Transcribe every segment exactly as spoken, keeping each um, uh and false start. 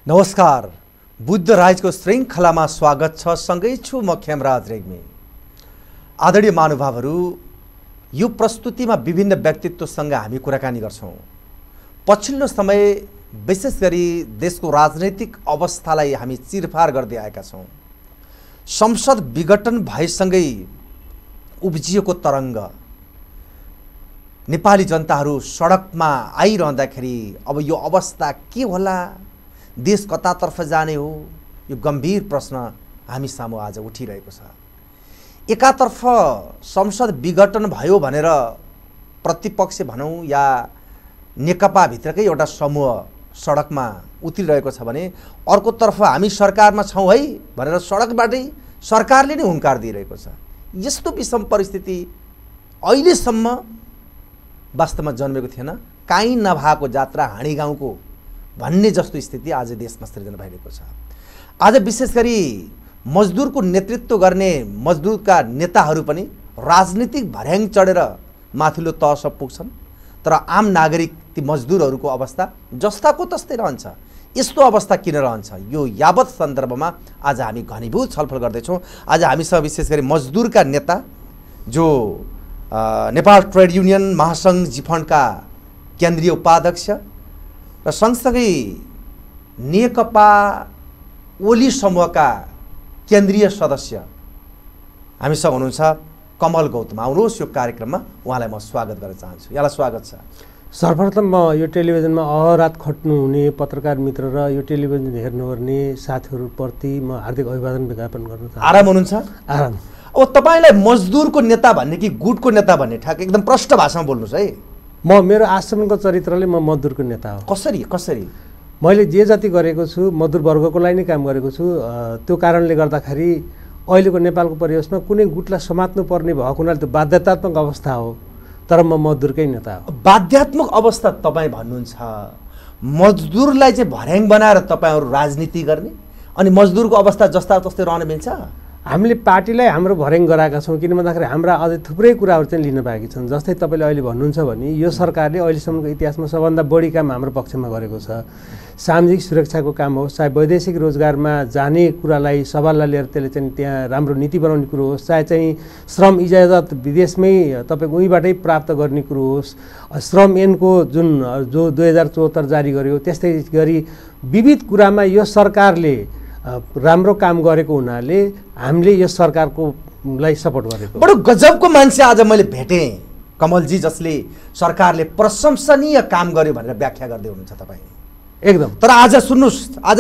नमस्कार, बुद्ध राजको श्रृङ्खलामा स्वागत छ। सँगै छु म खेमराज रेग्मी। आदरणीय महानुभावहरू, यो प्रस्तुतिमा विभिन्न व्यक्तित्वसँग हामी कुराकानी गर्छौँ। पछिल्लो समय विशेष गरी देशको राजनैतिक अवस्थालाई हामी चिरफार गर्दै आएका छौँ। संसद विघटन भएसँगै उब्जिएको तरङ्ग, नेपाली जनताहरू सडकमा आइरहँदाखेरि अब यो अवस्था के होला, देश कतातर्फ जाने हो, यो गम्भीर प्रश्न हामी सामु आज उठिरहेको छ। एकातर्फ संसद विघटन भयो भनेर प्रतिपक्ष भनौँ या नेकपाभित्रकै एउटा समूह सडकमा उत्रिरहेको छ भने अर्कोतर्फ हामी सरकारमा छौँ है भनेर सडकबाटै सरकारले नै हुङ्कार दिइरहेको छ। यस्तो विषम परिस्थिति अहिलेसम्म वास्तवमा जन्मेको थिएन। काहीँ नभएको जात्रा हाँडी गाउँको भन्ने जस्तो स्थिति आज देशमा सृजना भइरहेको छ। आज विशेष गरी मजदुरको नेतृत्व गर्ने मजदुरका नेताहरू पनि राजनीतिक भर्याङ चढेर माथिल्लो तहसम्म पुग्छन्, तर आम नागरिक ती मजदुरहरूको अवस्था जस्ताको तस्तै रहन्छ। यस्तो अवस्था किन रहन्छ, यो यावत सन्दर्भमा आज हामी घनीभूत छलफल गर्दैछौँ। आज हामीसँग विशेष गरी मजदुरका नेता जो नेपाल ट्रेड युनियन महासङ्घ जिफन्डका केन्द्रीय उपाध्यक्ष र सँगसँगै नेकपा ओली समूहका केन्द्रीय सदस्य हामीसँग हुनुहुन्छ कमल गौतम। आउनुहोस्, यो कार्यक्रममा उहाँलाई म स्वागत गर्न चाहन्छु। यहाँलाई स्वागत छ। सर्वप्रथम म यो टेलिभिजनमा अहरात खट्नुहुने पत्रकार मित्र र यो टेलिभिजन हेर्नुपर्ने साथीहरूप्रति म हार्दिक अभिवादन ज्ञापन गर्न चाहन्छु। आराम हुनुहुन्छ? आराम। अब तपाईँलाई मजदुरको नेता भन्ने कि गुटको नेता भन्ने ठ्याक एकदम प्रष्ट भाषामा बोल्नुहोस् है। म मेरो आश्रमको चरित्रले म मजदुरको नेता हो। कसरी कसरी? मैले जे जति गरेको छु मजदुर वर्गको लागि नै काम गरेको छु। त्यो कारणले गर्दाखेरि अहिलेको नेपालको परिवेशमा कुनै गुटलाई समात्नु पर्ने भएको हुनाले त्यो बाध्यतात्मक अवस्था हो, तर म मजदुरकै नेता हो। बाध्यात्मक अवस्था तपाईँ भन्नुहुन्छ, मजदुरलाई चाहिँ भर्याङ बनाएर तपाईँहरू राजनीति गर्ने अनि मजदुरको अवस्था जस्ता तस्तै रहन मिल्छ? हामीले पार्टीलाई हाम्रो भर्याङ गराएका छौँ, किन भन्दाखेरि हाम्रा अझै थुप्रै कुराहरू चाहिँ लिन बाँकी छन्। जस्तै तपाईँले अहिले भन्नुहुन्छ भने यो सरकारले अहिलेसम्मको इतिहासमा सबभन्दा बढी काम हाम्रो पक्षमा गरेको छ। सामाजिक सुरक्षाको काम होस्, चाहे वैदेशिक रोजगारमा जाने कुरालाई सवाललाई लिएर त्यसले चाहिँ त्यहाँ राम्रो नीति बनाउने कुरो होस्, चाहे चाहिँ श्रम इजाजत विदेशमै तपाईँको उहीँबाटै प्राप्त गर्ने कुरो होस्, श्रम ऐनको जुन जो दुई हजार चौहत्तर जारी गर्यो, त्यस्तै गरी विविध कुरामा यो सरकारले राम्रो काम गरेको हुनाले हामीले यो सरकारको लाई सपोर्ट गरेको। बडो गजबको मान्छे आज मैले भेटेँ कमलजी, जसले सरकारले प्रशंसनीय काम गर्यो भनेर व्याख्या गर्दै हुनुहुन्छ तपाईँ एकदम। तर आज सुन्नुहोस्, आज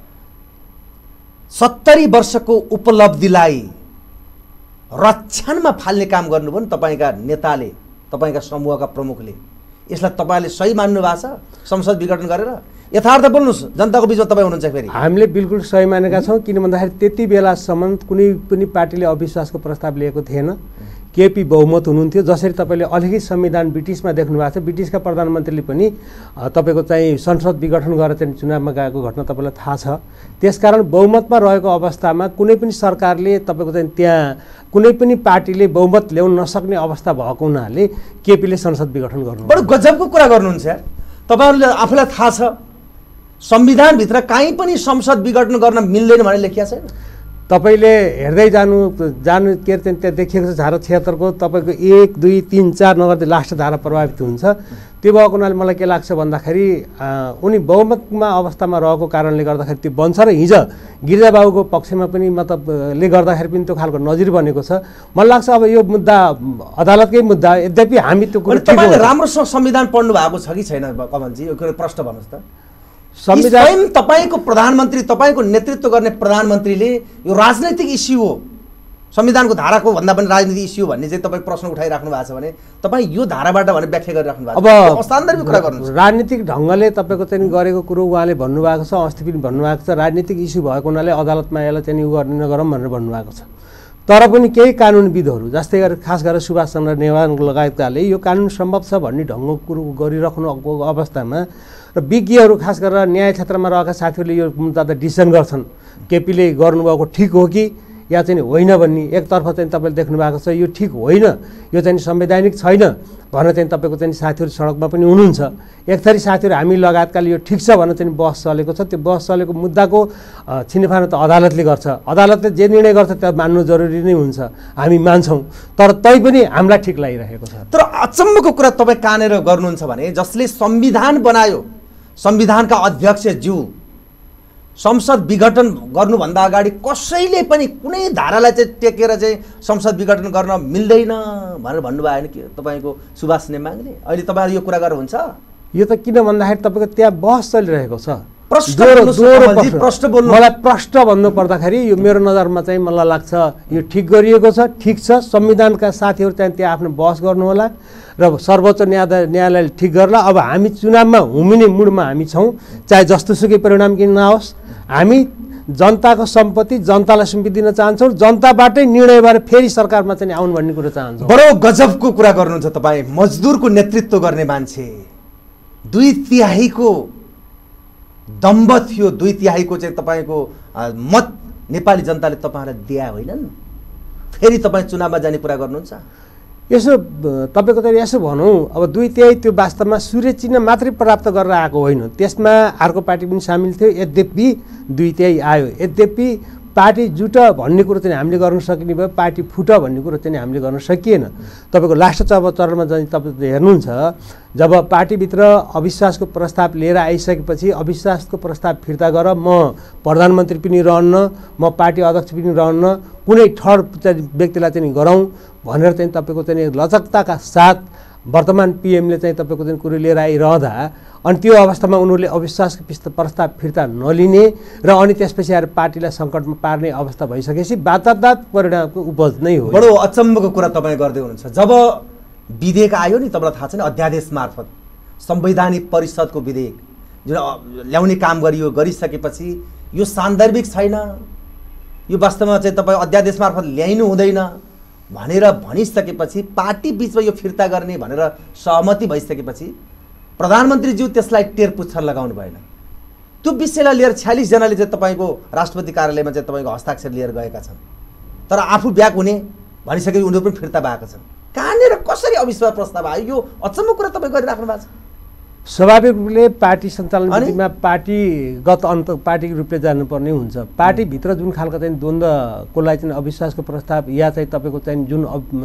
सत्तरी वर्षको उपलब्धिलाई रक्षणमा फाल्ने काम गर्नुभयो नि तपाईँका नेताले, तपाईँका समूहका प्रमुखले। यसलाई तपाईँले सही मान्नु भएको छ? संसद विघटन गरेर यथार्थ बोल्नुहोस्, जनताको बिचमा तपाईँ हुनुहुन्छ फेरि। हामीले बिल्कुल सही मानेका छौँ, किन भन्दाखेरि त्यति बेलासम्म कुनै पनि पार्टीले अविश्वासको प्रस्ताव लिएको थिएन। केपी बहुमत हुनुहुन्थ्यो। जसरी तपाईँले अलिकति संविधान ब्रिटिसमा देख्नु भएको छ, ब्रिटिसका प्रधानमन्त्रीले पनि तपाईँको चाहिँ संसद विघटन गरेर चाहिँ चुनावमा गएको घटना तपाईँलाई थाहा छ। त्यसकारण बहुमतमा रहेको अवस्थामा कुनै पनि सरकारले तपाईँको चाहिँ त्यहाँ कुनै पनि पार्टीले बहुमत ल्याउन नसक्ने अवस्था भएको हुनाले केपीले संसद विघटन गर्नु। बडो गजबको कुरा गर्नुहुन्छ यार। तपाईँहरूले आफूलाई थाहा छ संविधानभित्र काहीँ पनि संसद विघटन गर्न मिल्दैन भनेर लेखिया छैन? तपाईँले हेर्दै जानु जानु के अरे त्यहाँ देखिएको छ धारा छिहत्तरको तपाईँको एक दुई तिन चार नगर्दै लास्ट धारा प्रभावित हुन्छ। त्यो भएको हुनाले मलाई के लाग्छ भन्दाखेरि उनी बहुमतमा अवस्थामा रहेको कारणले गर्दाखेरि त्यो बन्छ र हिजो गिरिजाबाबुको पक्षमा पनि मतलबले गर्दाखेरि पनि त्यो खालको नजिर बनेको छ। मलाई लाग्छ अब यो मुद्दा अदालतकै मुद्दा, यद्यपि हामी त्यो कुरो राम्रोसँग संविधान पढ्नु भएको छ कि छैन कमलजी? यो कुरो प्रश्न भन्नुहोस् त। संविधान स्वयं तपाईँको प्रधानमन्त्री, तपाईँको नेतृत्व गर्ने प्रधानमन्त्रीले यो राजनैतिक इस्यु हो, संविधानको धाराको भन्दा पनि राजनीतिक इस्यु भन्ने चाहिँ तपाईँ प्रश्न उठाइराख्नु भएको छ भने तपाईँ यो धाराबाट भने व्याख्या गरिराख्नु भएको छ। अब असान्दर्भिक कुरा गर्नुहुन्छ। राजनीतिक ढङ्गले तपाईँको चाहिँ गरेको कुरो उहाँले भन्नुभएको छ, अस्ति पनि भन्नुभएको छ राजनीतिक इस्यु भएको हुनाले अदालतमा यसलाई चाहिँ उ गर्ने नगरौँ भनेर भन्नुभएको छ। तर पनि केही कानुनविदहरू जस्तै गरेर खास गरेर सुभाष चन्द्र नेवार लगायतकाले यो कानुन सम्भव छ भन्ने ढङ्गको कुरो गरिराख्नु अवस्थामा र विज्ञहरू खास गरेर न्याय क्षेत्रमा रहेका साथीहरूले यो मुद्दा त डिसिसन गर्छन् केपीले गर्नुभएको ठिक हो कि या चाहिँ होइन भन्ने एकतर्फ चाहिँ तपाईँले देख्नु भएको छ यो ठिक होइन, यो चाहिँ संवैधानिक छैन भनेर चाहिँ तपाईँको चाहिँ साथीहरू सडकमा पनि हुनुहुन्छ। एक थरी साथीहरू हामी लगायतकाले यो ठिक छ भनेर चाहिँ बहस चलेको छ। त्यो बहस चलेको मुद्दाको छिनफानो त अदालतले गर्छ, अदालतले जे निर्णय गर्छ त्यो मान्नु जरुरी नै हुन्छ, हामी मान्छौँ, तर तैपनि हामीलाई ठिक लागिरहेको छ। तर अचम्मको कुरा तपाईँ कहाँनिर गर्नुहुन्छ भने जसले संविधान बनायो, संविधानका अध्यक्षज्यू संसद विघटन गर्नुभन्दा अगाडि कसैले पनि कुनै धारालाई चाहिँ टेकेर चाहिँ संसद विघटन गर्न मिल्दैन भनेर भन्नुभयो होइन कि तपाईँको सुभाष नेमाङले? अहिले तपाईँहरू यो कुरा गरेर हुन्छ? यो त किन भन्दाखेरि तपाईँको त्यहाँ बहस चलिरहेको छ। प्रश्न बोल्नु, मलाई प्रश्न भन्नु पर्दाखेरि यो मेरो नजरमा चाहिँ मलाई लाग्छ यो ठिक गरिएको छ, ठिक छ। संविधानका साथीहरू चाहिँ त्यहाँ आफ्नो बहस गर्नु होला र सर्वोच्च न्यायालय न्यायालयले ठिक गर्ला। अब हामी चुनावमा हुमिने मुडमा हामी छौँ, चाहे जस्तोसुकै परिणाम किन नहोस्, हामी जनताको सम्पत्ति जनतालाई सुम्पिदिन दिन चाहन्छौँ, जनताबाटै निर्णय भएर फेरि सरकारमा चाहिँ आउनु भन्ने कुरो चाहन्छौँ। बडो गजबको कुरा गर्नुहुन्छ तपाईँ। मजदुरको नेतृत्व गर्ने मान्छे, दुई तिहाईको दम्ब थियो, दुई तिहाईको चाहिँ तपाईँको मत नेपाली जनताले तपाईँलाई दिए होइनन्, फेरि तपाईँ चुनावमा जाने कुरा गर्नुहुन्छ? यसो तपाईँको त यसो भनौँ, अब दुई तिहाई त्यो वास्तवमा सूर्य चिन्ह मात्रै प्राप्त गरेर आएको होइन, त्यसमा अर्को पार्टी पनि सामेल थियो। यद्यपि दुई तिहाई आयो, यद्यपि पार्टी जुट भन्ने कुरो चाहिँ हामीले गर्न सकिने भयो, पार्टी फुट भन्ने कुरो चाहिँ हामीले गर्न सकिएन। तपाईँको लास्ट चब चरणमा चाहिँ तपाईँ हेर्नुहुन्छ, जब पार्टीभित्र अविश्वासको प्रस्ताव लिएर आइसकेपछि अविश्वासको प्रस्ताव फिर्ता गर, म प्रधानमन्त्री पनि रहन्न, म पार्टी अध्यक्ष पनि रहन्न, कुनै थर्ड चाहिँ व्यक्तिलाई चाहिँ गरौँ भनेर चाहिँ तपाईँको चाहिँ लचकताका साथ वर्तमान पिएमले चाहिँ तपाईँको चाहिँ कुरो लिएर आइरहँदा अनि त्यो अवस्थामा उनीहरूले अविश्वासको प्रस्ताव फिर्ता नलिने र अनि त्यसपछि आएर पार्टीलाई सङ्कटमा पार्ने अवस्था भइसकेपछि वातावरण परिणामको उपज नै हो। बडो अचम्मको कुरा तपाईँ गर्दै हुनुहुन्छ। जब विधेयक आयो नि, तपाईँलाई थाहा छ नि, अध्यादेश मार्फत संवैधानिक परिषदको विधेयक जुन ल्याउने काम गरियो, गरिसकेपछि यो सान्दर्भिक छैन, यो वास्तवमा चाहिँ तपाईँ अध्यादेश मार्फत ल्याइनु हुँदैन भनेर भनिसकेपछि पार्टी बिचमा यो फिर्ता गर्ने भनेर सहमति भइसकेपछि प्रधानमन्त्रीज्यू त्यसलाई टेर पुच्छर लगाउनु भएन। त्यो विषयलाई लिएर छ्यालिस जनाले चाहिँ तपाईँको राष्ट्रपति कार्यालयमा चाहिँ तपाईँको हस्ताक्षर लिएर गएका छन्, तर आफू ब्याक हुने भनिसकेपछि उनीहरू पनि फिर्ता भएका छन्। कहाँनिर कसरी अविश्वास प्रस्ताव आयो? यो अचम्म कुरा तपाईँ गरिराख्नु भएको छ। स्वाभाविक रूपले पार्टी सञ्चालन विधिमा पार्टीगत अन्त पार्टीको रूपले जानुपर्ने हुन्छ। पार्टीभित्र जुन खालको चाहिँ द्वन्द्वको लागि चाहिँ अविश्वासको प्रस्ताव या चाहिँ तपाईँको चाहिँ जुन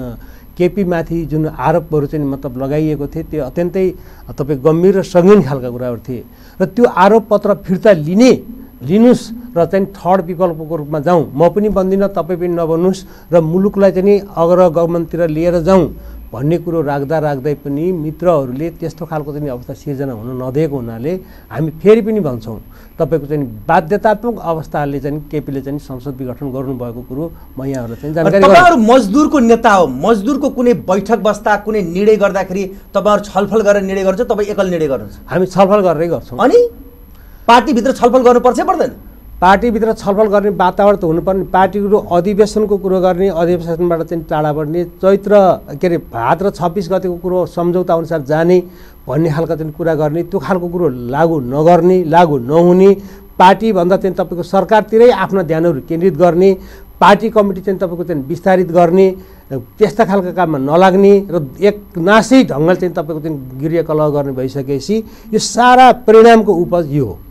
केपीमाथि जुन आरोपहरू चाहिँ मतलब लगाइएको थियो त्यो अत्यन्तै तपाईँ गम्भीर र सङ्गीन खालका कुराहरू थिए र त्यो आरोप पत्र फिर्ता लिने लिनुहोस् र चाहिँ थर्ड विकल्पको रूपमा जाउँ, म पनि बन्दिनँ, तपाईँ पनि नबन्नुहोस् र मुलुकलाई चाहिँ अग्रगमनतिर लिएर जाउँ भन्ने कुरो राख्दा राख्दै पनि मित्रहरूले त्यस्तो खालको चाहिँ अवस्था सिर्जना हुन नदिएको हुनाले हामी फेरि पनि भन्छौँ तपाईँको चाहिँ बाध्यतात्मक अवस्थाले चाहिँ केपीले चाहिँ संसद विघटन गर्नुभएको कुरो म यहाँहरूलाई चाहिँ जानकारी गराउँछु। तपाईँहरू मजदुरको नेता हो, मजदुरको कुनै बैठक बस्दा कुनै निर्णय गर्दाखेरि तपाईँहरू छलफल गरेर निर्णय गर्छ, तपाईँ एकल निर्णय गर्नुहुन्छ? हामी छलफल गरेरै गर्छौँ। अनि पार्टीभित्र छलफल गर्नुपर्छ पर्दैन? पार्टीभित्र छलफल गर्ने वातावरण त हुनुपर्ने, पार्टीको अधिवेशनको कुरो गर्ने, अधिवेशनबाट चाहिँ टाढा बढ्ने, चैत्र के अरे भाद्र छब्बिस गतिको कुरो सम्झौता अनुसार जाने भन्ने खालको चाहिँ कुरा गर्ने, त्यो खालको कुरो लागू नगर्ने, लागू नहुने, पार्टीभन्दा चाहिँ तपाईँको सरकारतिरै आफ्ना ध्यानहरू केन्द्रित गर्ने, पार्टी कमिटी चाहिँ तपाईँको चाहिँ विस्तारित गर्ने, त्यस्ता खालका काममा नलाग्ने र एकनासै ढङ्गले चाहिँ तपाईँको चाहिँ गृहकलह गर्ने भइसकेपछि यो सारा परिणामको उपज यो हो।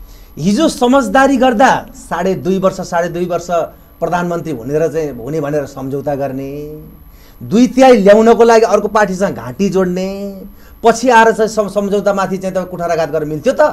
हिजो समझदारी गर्दा साढे दुई वर्ष साढे दुई वर्ष प्रधानमन्त्री हुनेर चाहिँ हुने भनेर सम्झौता गर्ने, दुई तिहाई ल्याउनको लागि अर्को पार्टीसँग घाँटी जोड्ने, पछि आएर चाहिँ सम्झौतामाथि चाहिँ तपाईँ कुठाराघात गरेर मिल्थ्यो त?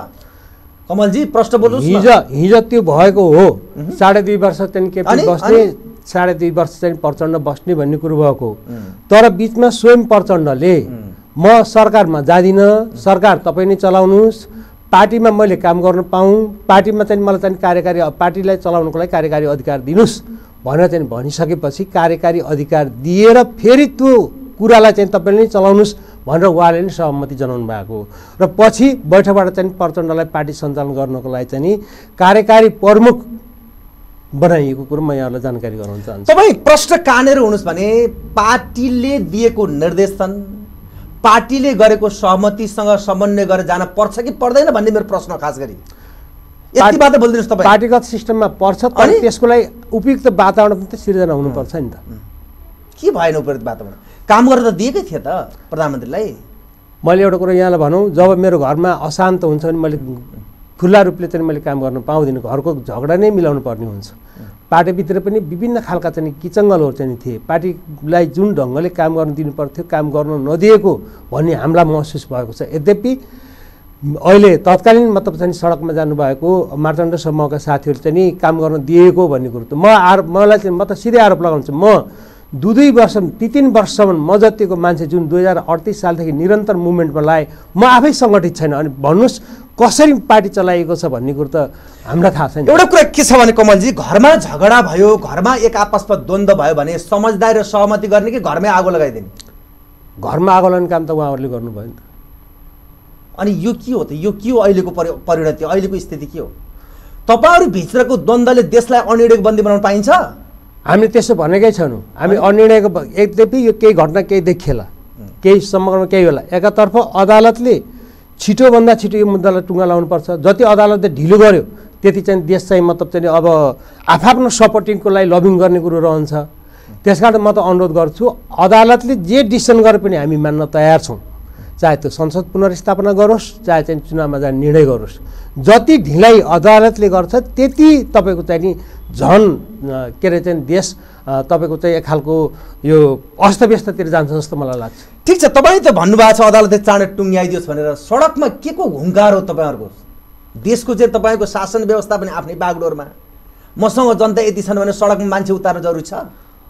कमलजी प्रश्न बोल्नुहोस्। हिजो हिजो त्यो भएको हो, साढे दुई वर्ष चाहिँ केपी बस्ने, साढे दुई वर्ष चाहिँ प्रचण्ड बस्ने भन्ने कुरो भएको हो। तर बिचमा स्वयं प्रचण्डले म सरकारमा जाँदिनँ, सरकार तपाईँ नै चलाउनुहोस्, पार्टीमा मैले काम गर्न पाऊँ, पार्टीमा चाहिँ मलाई चाहिँ कार्यकारी पार्टीलाई चलाउनको लागि कार्यकारी अधिकार दिनुहोस् भनेर चाहिँ भनिसकेपछि कार्यकारी अधिकार दिएर फेरि त्यो कुरालाई चाहिँ तपाईँले नै चलाउनुहोस् भनेर उहाँले नै सहमति जनाउनु भएको हो र पछि बैठकबाट चाहिँ प्रचण्डलाई पार्टी सञ्चालन गर्नको लागि चाहिँ कार्यकारी प्रमुख बनाइएको कुरो म यहाँहरूलाई जानकारी गराउन चाहन्छु। तपाईँ प्रश्न कहाँनिर हुनुहोस् भने पार्टीले दिएको निर्देशन, पार्टीले गरेको सहमतिसँग समन्वय गरेर जान पर्छ कि पर्दैन भन्ने मेरो प्रश्न खास गरी। यति बात बोल्दिनुहोस् तपाईँ। पार्टीगत सिस्टममा पर्छ तर त्यसको लागि उपयुक्त वातावरण पनि त सिर्जना हुनुपर्छ नि त। के भएन उपयुक्त वातावरण? काम गरेर त दिएकै थिए त प्रधानमन्त्रीलाई। मैले एउटा कुरा यहाँलाई भनौँ, जब मेरो घरमा अशान्त हुन्छ भने मैले खुल्ला रूपले चाहिँ मैले काम गर्न पाउँदिनँ, घरको झगडा नै मिलाउनु पर्ने हुन्छ। पार्टीभित्र पनि विभिन्न खालका चाहिँ किचङ्गलहरू चाहिँ थिए। पार्टीलाई जुन ढङ्गले काम गर्न दिनु पर्थ्यो काम गर्न नदिएको भन्ने हामीलाई महसुस भएको छ। यद्यपि अहिले तत्कालीन मतलब चाहिँ सडकमा जानुभएको मार्तण्ड समूहका साथीहरूले चाहिँ नि काम गर्न दिएको भन्ने कुरो त म आरोप मलाई चाहिँ म त सिधै आरोप लगाउँछु। म दुई दुई वर्ष तिन तिन वर्षसम्म म जतिको मान्छे जुन दुई हजार अडतिस सालदेखि निरन्तर मुभमेन्टमा लाएँ, म आफै सङ्गठित छैन। अनि भन्नुहोस् कसरी पार्टी चलाइएको छ भन्ने कुरो त हामीलाई थाहा छैन। एउटा कुरा के छ भने कमलजी, घरमा झगडा भयो, घरमा एक आपसमा द्वन्द्व भयो भने समझदारी र सहमति गर्ने कि घरमै आगो लगाइदिने? घरमा आगो लगाउने काम त उहाँहरूले गर्नुभयो नि त। अनि यो के हो त? यो के हो अहिलेको परिणति, अहिलेको स्थिति के हो? तपाईँहरू भित्रको द्वन्द्वले देशलाई अनिर्णयको बन्दी बनाउन पाइन्छ? हामीले त्यसो भनेकै छैनौँ। हामी अनिर्णयको यद्यपि यो केही घटना केही देखिएला, केही समग्रमा केही होला। एकातर्फ अदालतले छिटोभन्दा छिटो यो मुद्दालाई टुङ्गा लाउनुपर्छ। जति अदालतले ढिलो गर्यो त्यति चाहिँ देश चाहिँ मतलब चाहिँ अब आफआफ्नो सपोर्टिङको लागि लबिङ गर्ने कुरो रहन्छ। त्यस कारण म त अनुरोध गर्छु अदालतले जे डिसिसन गरे पनि हामी मान्न तयार छौँ। चाहे त्यो संसद पुनर्स्थापना गरोस्, चाहे चाहिँ चुनावमा जाने निर्णय गरोस्। जति ढिलाइ अदालतले गर्छ त्यति तपाईँको चाहिँ नि झन के अरे चाहिँ देश तपाईँको चाहिँ एक खालको यो अस्तव्यस्ततिर जान्छ जस्तो मलाई लाग्छ। ठिक छ, तपाईँ त भन्नुभएको छ अदालतले चाँडै टुङ्ग्याइदियोस् भनेर। सडकमा के को हुङ्कार हो तपाईँहरूको? देशको चाहिँ तपाईँको शासन व्यवस्था पनि आफ्नै बागडोरमा। मसँग जनता यति छन् भने सडकमा मान्छे उतार्नु जरुरी छ?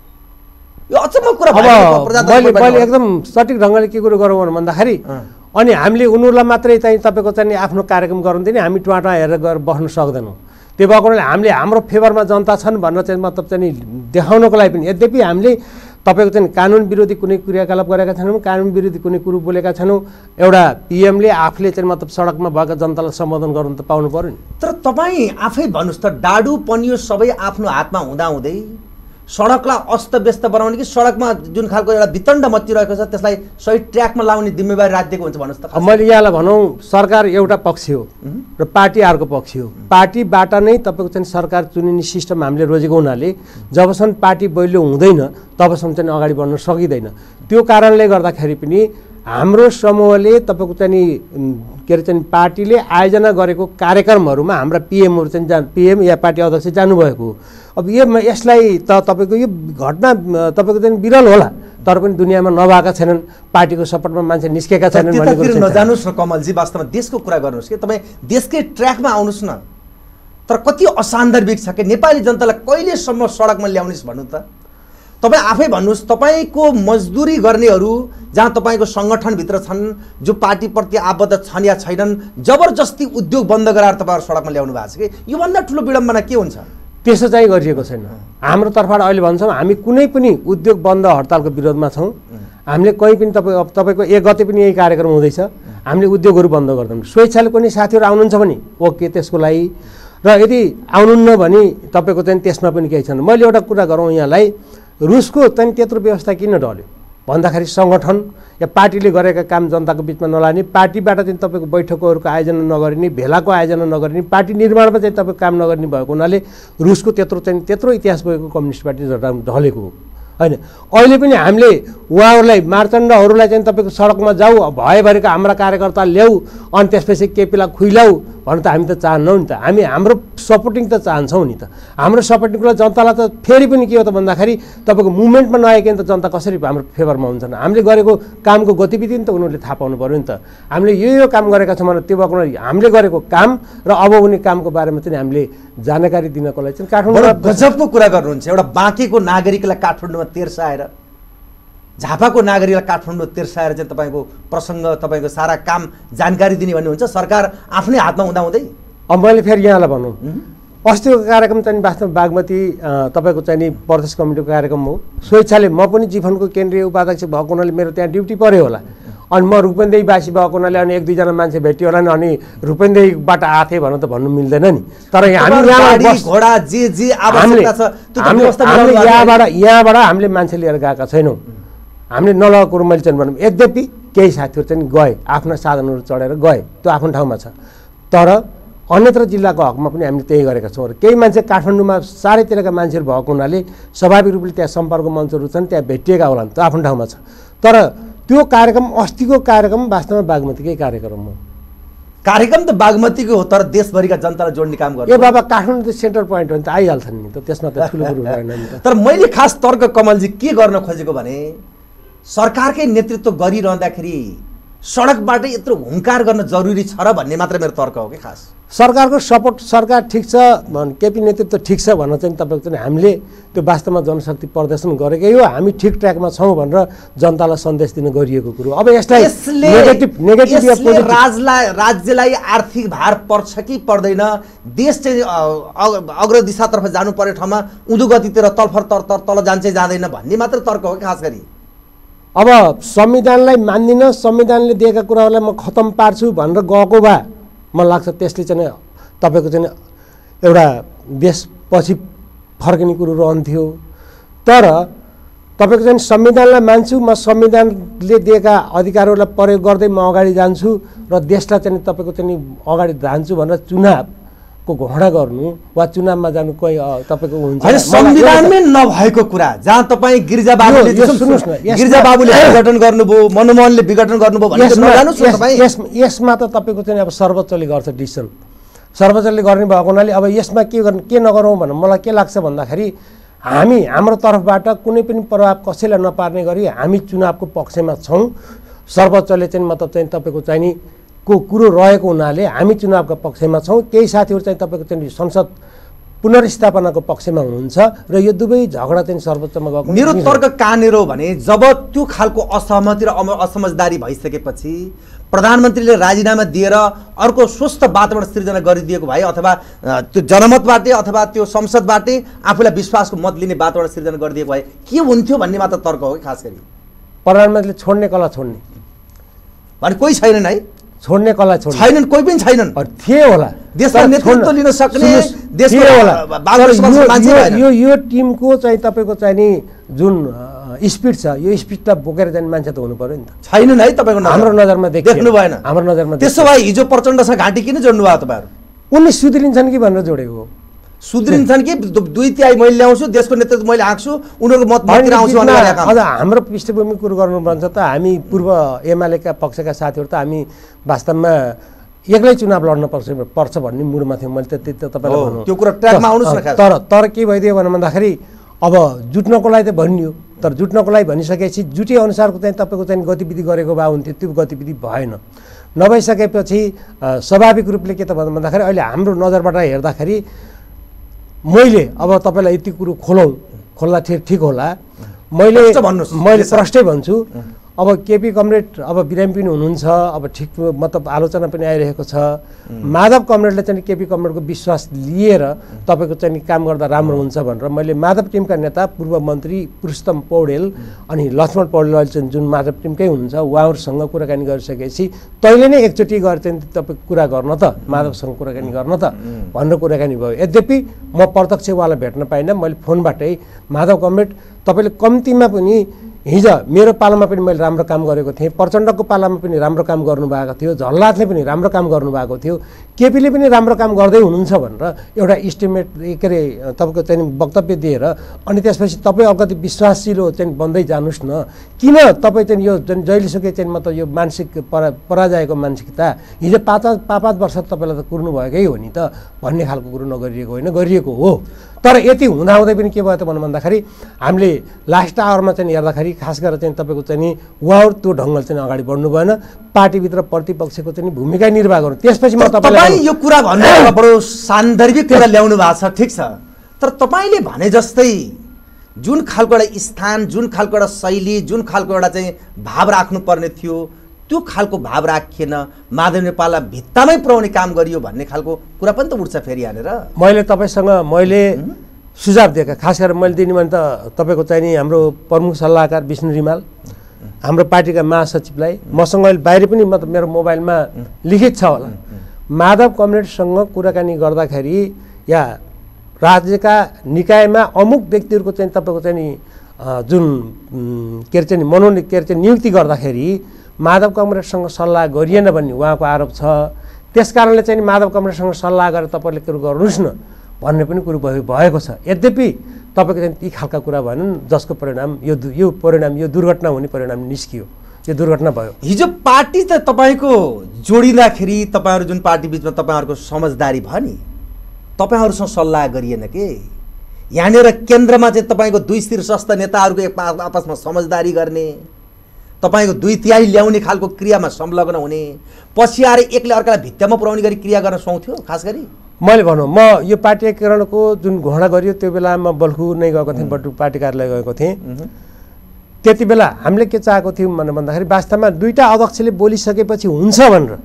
यो अचम्म कुरा मैले मैले एकदम सठिक ढङ्गले के कुरो गरौँ भन्दाखेरि अनि हामीले उनीहरूलाई मात्रै चाहिँ तपाईँको चाहिँ आफ्नो कार्यक्रम गराउनु दिने, हामी टुवा टुवा हेरेर गएर बस्न सक्दैनौँ। त्यो भएको हुनाले हामीले हाम्रो फेभरमा जनता छन् भनेर चाहिँ मतलब चाहिँ देखाउनको लागि पनि यद्यपि हामीले तपाईँको चाहिँ कानुन विरोधी कुनै क्रियाकलाप गरेका छैनौँ, कानुन विरोधी कुनै कुरो बोलेका छैनौँ। एउटा पिएमले आफूले चाहिँ मतलब सडकमा भएका जनतालाई सम्बोधन गर्नु त पाउनु पर्यो नि। तर तपाईँ आफै भन्नुहोस् त, डाडु पनियो सबै आफ्नो हातमा हुँदाहुँदै सडकलाई अस्तव्यस्त बनाउने कि सडकमा जुन खालको एउटा वितण्ड मचिरहेको छ त्यसलाई सही ट्र्याकमा लाउने जिम्मेवारी राज्यको हुन्छ भन्नुहोस् त? मैले यहाँलाई भनौँ, सरकार एउटा पक्ष हो र पार्टी अर्को पक्ष हो। पार्टीबाट नै तपाईँको चाहिँ सरकार चुनिने सिस्टम हामीले रोजेको हुनाले जबसम्म पार्टी बलियो हुँदैन तबसम्म चाहिँ अगाडि बढ्न सकिँदैन। त्यो कारणले गर्दाखेरि पनि हाम्रो समूहले तपाईँको चाहिँ के अरे चाहिँ पार्टीले आयोजना गरेको कार्यक्रमहरूमा हाम्रा पिएमहरू चाहिँ जा पिएम या पार्टी अध्यक्ष जानुभएको। अब यो यसलाई त तपाईँको यो घटना तपाईँको चाहिँ विरल होला तर पनि दुनियाँमा नभएका छैनन्, पार्टीको सपोर्टमा मान्छे निस्केका छैनन् भन्ने कुरा नजानुस् न कमलजी। वास्तवमा देशको कुरा गर्नुहोस् कि तपाईँ देशकै ट्र्याकमा आउनुहोस् न। तर कति असान्दर्भिक छ कि नेपाली जनतालाई कहिलेसम्म सडकमा ल्याउनुहोस् भन्नु त? तपाईँ आफै भन्नुहोस्, तपाईँको मजदुरी गर्नेहरू जहाँ तपाईँको सङ्गठनभित्र छन्, जो पार्टीप्रति आबद्ध छन् या छैनन्, जबरजस्ती उद्योग बन्द गराएर तपाईँहरू सडकमा ल्याउनु भएको छ कि योभन्दा ठुलो विडम्बना के हुन्छ? त्यसो चाहिँ गरिएको छैन। हाम्रो तर्फबाट अहिले भन्छौँ हामी कुनै पनि उद्योग बन्द हडतालको विरोधमा छौँ। हामीले कहीँ पनि तपाईँ अब तपाईँको एक गते पनि यही कार्यक्रम हुँदैछ, हामीले उद्योगहरू बन्द गर्दैनौँ। स्वेच्छाले कुनै साथीहरू आउनुहुन्छ भने ओके त्यसको लागि, र यदि आउनुहुन्न भने तपाईँको चाहिँ त्यसमा पनि केही छैन। मैले एउटा कुरा गरौँ यहाँलाई, रुसको चाहिँ त्यत्रो व्यवस्था किन ढल्यो भन्दाखेरि सङ्गठन या पार्टीले गरेका काम जनताको बिचमा नलाने, पार्टीबाट चाहिँ तपाईँको बैठकहरूको आयोजना नगरिने, भेलाको आयोजना नगरिने, पार्टी निर्माणमा चाहिँ तपाईँको काम नगर्ने भएको हुनाले रुसको त्यत्रो चाहिँ त्यत्रो इतिहास भएको कम्युनिस्ट पार्टी ढलेको हो होइन। अहिले पनि हामीले उहाँहरूलाई मार्तण्डहरूलाई चाहिँ तपाईँको सडकमा जाऊ, भएभरिका हाम्रा कार्यकर्ता ल्याऊ, अनि त्यसपछि केही बेला खुइलाऊ भन्नु त हामी त चाहन्नौँ नि त। हामी हाम्रो सपोर्टिङ त चाहन्छौँ नि त। हाम्रो सपोर्टिङको लागि जनतालाई त फेरि पनि के हो त भन्दाखेरि तपाईँको मुभमेन्टमा नआइकन त जनता कसरी हाम्रो फेभरमा हुन्छन्? हामीले गरेको कामको गतिविधि नि त उनीहरूले थाहा पाउनु पऱ्यो नि त। हामीले यो यो काम गरेका छौँ भने त्यो भएको हामीले गरेको काम र अब हुने कामको बारेमा चाहिँ हामीले जानकारी दिनको लागि चाहिँ काठमाडौँमा गजबको कुरा गर्नुहुन्छ। एउटा बाँकेको नागरिकलाई काठमाडौँमा तेर्साएर, झापाको नागरिकलाई काठमाडौँ तेर्साएर चाहिँ तपाईँको प्रसङ्ग, तपाईँको सारा काम जानकारी दिने भन्ने हुन्छ सरकार आफ्नै हातमा हुँदाहुँदै। अब मैले फेरि यहाँलाई भनौँ, अस्तिको कार्यक्रम चाहिँ वास्तवमा बागमती तपाईँको चाहिँ नि प्रदेश कमिटीको कार्यक्रम हो। स्वेच्छाले म पनि जीवनको केन्द्रीय उपाध्यक्ष भएको हुनाले मेरो त्यहाँ ड्युटी पऱ्यो होला, अनि म रूपन्देहीवासी भएको हुनाले अनि एक दुईजना मान्छे भेट्यो होला नि, अनि रूपन्देहीबाट आएको थिएँ भन्नु त भन्नु मिल्दैन नि। तर हामी यहाँबाट यहाँबाट हामीले मान्छे लिएर गएका छैनौँ, हामीले नलगेको कुरो मैले चाहिँ भनौँ। यद्यपि केही साथीहरू चाहिँ गए, आफ्ना साधनहरू चढेर गए, त्यो आफ्नो ठाउँमा छ। तर अन्यत्र जिल्लाको हकमा पनि हामीले त्यही गरेका छौँ। र केही मान्छे काठमाडौँमा चारैतिरका मान्छेहरू भएको हुनाले स्वाभाविक रूपले त्यहाँ सम्पर्क मञ्चहरू छन्, त्यहाँ भेटिएका होलान्, त्यो आफ्नो ठाउँमा छ। तर त्यो कार्यक्रम अस्तिको कार्यक्रम वास्तवमा बागमतीकै कार्यक्रम हो। कार्यक्रम त बागमतीको हो, तर देशभरिका जनतालाई जोड्ने काम गर्छ। ए बाबा, काठमाडौँ त सेन्टर पोइन्ट हो नि त, आइहाल्छन् नि त, त्यसमा त ठुलो कुरो भएन नि त। तर मैले खास तर्क कमलजी के गर्न खोजेको भने सरकारकै नेतृत्व गरिरहँदाखेरि सडकबाटै यत्रो हुङ्कार गर्न जरुरी छ र भन्ने मात्र मेरो तर्क हो कि खास सरकारको सपोर्ट, सरकार ठिक छ, केपी नेतृत्व ठिक छ भन्न चाहिँ तपाईँको चाहिँ हामीले त्यो वास्तवमा जनशक्ति प्रदर्शन गरेकै हो, हामी ठिक ट्र्याकमा छौँ भनेर जनतालाई सन्देश दिन गरिएको कुरो। अब यसलाई नेगेटिभ नेगेटिभ राजलाई राज्यलाई आर्थिक भार पर्छ कि पर्दैन, देश चाहिँ अग्र दिशातर्फ जानुपर्ने ठाउँमा उँधो गतितिर तलफर तर तर तल जान्छ जाँदैन भन्ने मात्र तर्क हो कि खास गरी। अब संविधानलाई मान्दिनँ, संविधानले दिएका कुराहरूलाई म खतम पार्छु भनेर गएको भए मलाई लाग्छ त्यसले चाहिँ तपाईँको चाहिँ एउटा देशपछि फर्किने कुरो रहन्थ्यो। तर तपाईँको चाहिँ संविधानलाई मान्छु, म संविधानले दिएका अधिकारहरूलाई प्रयोग गर्दै म अगाडि जान्छु र देशलाई चाहिँ तपाईँको चाहिँ अगाडि जान्छु भनेर चुनावको घोषणा गर्नु वा चुनावमा जानु कोही तपाईँको हुन्छ संविधानमै नभएको कुरा, जहाँ तपाईँ गिरिजा बाबुले सुन्नुहोस् न, गिरिजा बाबुले विघटन गर्नुभयो, मनमोहनले विघटन गर्नुभयो भने यसमा त तपाईँको चाहिँ अब सर्वोच्चले गर्छ डिसिसन, सर्वोच्चले गर्ने भएको हुनाले अब यसमा के गर्नु के नगरौँ भनेर मलाई के लाग्छ भन्दाखेरि हामी हाम्रो तर्फबाट कुनै पनि प्रभाव कसैलाई नपार्ने गरी हामी चुनावको पक्षमा छौँ। सर्वोच्चले चाहिँ मतलब चाहिँ तपाईँको चाहिँ नि को कुरो रहेको हुनाले हामी चुनावका पक्षमा छौँ। केही साथीहरू चाहिँ तपाईँको चाहिँ संसद पुनर्स्थापनाको पक्षमा हुनुहुन्छ र यो दुवै झगडा चाहिँ सर्वोच्चमा गएको। मेरो तर्क कहाँनिर हो भने जब त्यो खालको असहमति र असमझदारी भइसकेपछि प्रधानमन्त्रीले राजीनामा दिएर अर्को स्वस्थ वातावरण सृजना गरिदिएको भए अथवा त्यो जनमतबाटै अथवा त्यो संसदबाटै आफूलाई विश्वासको मत लिने वातावरण सृजना गरिदिएको भए के हुन्थ्यो भन्ने मात्र तर्क हो कि खास गरी। प्रधानमन्त्रीले छोड्ने कला छोड्ने भने कोही छैनन् है, छोड्ने कला छोड्ने छैनन्, कोही पनि छैनन्, थिए होला देशमा नेतृत्व लिन सक्ने देशको होला। यो यो टिमको चाहिँ तपाईँको चाहिँ नि जुन स्पिड छ यो स्पिडलाई बोकेर जाने मान्छे त हुनु पर्यो नि त, छैनन् है तपाईँको हाम्रो नजरमा देख्नु भएन, हाम्रो नजरमा। त्यसो भए हिजो प्रचण्डसँग घाँटी किन जोड्नु भयो तपाईँहरू? उनले सुध्रिन्छन् कि भनेर जोडेको हो। सुध्रिन्छन् कि दुई तिहाई मैले ल्याउँछु, देशको नेतृत्व मैले आँक्छु, उनीहरूको मत मतिर आउँछु भनेर अझ हाम्रो पृष्ठभूमि कुरो गर्नु भन्छ त हामी पूर्व एमालेका पक्षका साथीहरू त हामी वास्तवमा एक्लै चुनाव लड्न पर्छ पर्छ भन्ने मुडमा थियौँ। मैले त्यति त तपाईँलाई भन्नु त्यो कुरा ट्र्याकमा आउनुहोस् न। तर तर के भइदियो भने भन्दाखेरि अब जुट्नको लागि त भनियो, तर जुट्नको लागि भनिसकेपछि जुटे अनुसारको चाहिँ तपाईँको चाहिँ गतिविधि गरेको भए हुन्थ्यो, त्यो गतिविधि भएन। नभइसकेपछि स्वाभाविक रूपले के त भन्दाखेरि अहिले हाम्रो नजरबाट हेर्दाखेरि मैले अब तपाईँलाई यति कुरो खोलौँ खोल्दा ठिक ठिक होला, मैले मैले प्रष्टै भन्छु। अब केपी कमरेड अब बिरामी पनि हुनुहुन्छ, अब ठिक मतलब आलोचना पनि आइरहेको छ। माधव कमरेडले चाहिँ केपी कमरेडको विश्वास लिएर तपाईँको चाहिँ काम गर्दा राम्रो हुन्छ भनेर मैले माधव टिमका नेता पूर्व मन्त्री पुरुषोत्तम पौडेल अनि लक्ष्मण पौडेल अहिले चाहिँ जुन माधव टिमकै हुनुहुन्छ उहाँहरूसँग कुराकानी गरिसकेपछि तैँले नै एकचोटि गएर चाहिँ तपाईँ कुरा गर्न त, माधवसँग कुराकानी गर्न त भनेर कुराकानी भयो। यद्यपि म प्रत्यक्ष उहाँलाई भेट्न पाइनँ, मैले फोनबाटै माधव कमरेड तपाईँले कम्तीमा पनि हिजो मेरो पालामा पनि मैले राम्रो काम गरेको थिएँ, प्रचण्डको पालामा पनि राम्रो काम गर्नुभएको थियो, झलनाथले पनि राम्रो काम गर्नुभएको थियो, केपीले पनि राम्रो काम गर्दै हुनुहुन्छ भनेर एउटा इस्टिमेट के अरे तपाईँको चाहिँ वक्तव्य दिएर अनि त्यसपछि तपाईँ अलिकति विश्वासिलो चाहिँ बन्दै जानुहोस् न। किन तपाईँ चाहिँ यो जुन जहिलेसुकै चाहिँ मतलब यो मानसिक परा पराजयको मानसिकता हिजो पाँच पाँच पाँच वर्ष तपाईँलाई त कुर्नु भएकै हो नि त भन्ने खालको कुरो नगरिएको होइन, गरिएको हो। तर यति हुँदाहुँदै पनि के भयो त भन्दाखेरि हामीले लास्ट आवरमा चाहिँ हेर्दाखेरि खास गरेर चाहिँ तपाईँको चाहिँ नि उहाँहरू त्यो ढङ्गले चाहिँ अगाडि बढ्नु भएन, पार्टीभित्र प्रतिपक्षको चाहिँ भूमिका निर्वाह गर्नु। त्यसपछि म तपाईँ यो कुरा भन्नु बडो सान्दर्भिक कुरा ल्याउनु भएको छ, ठिक छ, तर तपाईँले भने जस्तै जुन खालको एउटा स्थान, जुन खालको एउटा शैली, जुन खालको एउटा चाहिँ भाव राख्नुपर्ने थियो त्यो खालको भाव राखिएन, माधव नेपाललाई भित्तामै पुर्याउने काम गरियो भन्ने खालको कुरा पनि त उठ्छ फेरि यहाँनिर। मैले तपाईँसँग मैले सुझाव दिएका खास गरेर मैले दिने भने त तपाईँको चाहिँ नि हाम्रो प्रमुख सल्लाहकार विष्णु रिमाल, हाम्रो पार्टीका महासचिवलाई मसँग अहिले बाहिर पनि मतलब मेरो मोबाइलमा लिखित छ होला, माधव कमरेडसँग कुराकानी गर्दाखेरि या राज्यका निकायमा अमुक व्यक्तिहरूको चाहिँ तपाईँको चाहिँ नि जुन के अरे चाहिँ मनोनित के अरे चाहिँ नियुक्ति गर्दाखेरि माधव कमरेडसँग सल्लाह गरिएन भन्ने उहाँको आरोप छ। त्यस कारणले चाहिँ माधव कमरेडसँग सल्लाह गरेर तपाईँले कुरो गर्नुहोस् न भन्ने पनि कुरो भएको छ। यद्यपि तपाईँको चाहिँ ती खालका कुरा भएनन् जसको परिणाम यो यो परिणाम यो दुर्घटना हुने परिणाम निस्कियो, यो दुर्घटना भयो। हिजो पार्टी त तपाईँको जोडिँदाखेरि तपाईँहरू जुन पार्टी बिचमा तपाईँहरूको समझदारी भयो नि, तपाईँहरूसँग सल्लाह गरिएन के? यहाँनिर केन्द्रमा चाहिँ तपाईँको दुई शीर्षस्थ नेताहरूको एक आपसमा समझदारी गर्ने, तपाईँको दुई तिहाई ल्याउने खालको क्रियामा संलग्न हुने, पछि आएर एकले अर्कालाई भित्तामा पुर्याउने गरी क्रिया गर्न सुहाउँथ्यो। खास गरी मैले भनौँ म यो पार्टी एकीकरणको जुन घोषणा गरियो त्यो बेला म बल्खु नै गएको थिएँ, बटु पार्टी कार्यालय गएको थिएँ। त्यति बेला हामीले के चाहेको थियौँ भनेर भन्दाखेरि वास्तवमा दुईवटा अध्यक्षले बोलिसकेपछि हुन्छ भनेर,